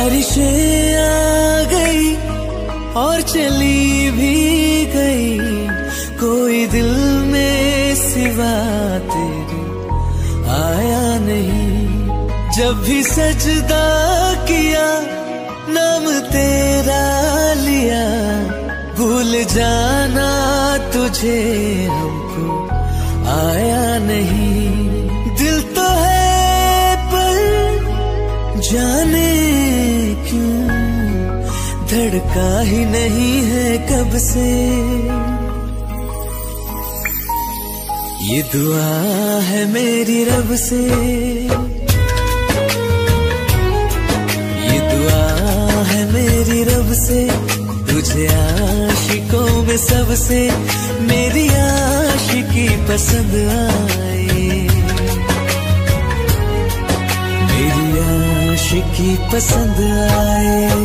बारिशें आ गई और चली भी गई, कोई दिल में सिवा तेरे आया नहीं। जब भी सजदा किया नाम तेरा लिया, भूल जाना तुझे हमको आया नहीं। दिल तो है पर जाने क्यों धड़का ही नहीं है कब से। ये दुआ है मेरी रब से, ये दुआ है मेरी रब से, तुझे आशिकों में सबसे मेरी आशिकी पसंद आए, मेरी आशिकी पसंद आए।